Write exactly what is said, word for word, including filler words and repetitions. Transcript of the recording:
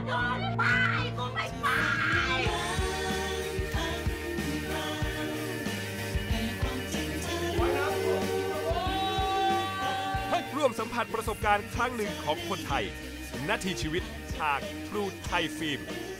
โดนไปกูไม่ไปร่วมสัมผัสประสบการณ์ครั้งหนึ่งของคนไทยนาทีชีวิตทางทรูไทยฟิล์ม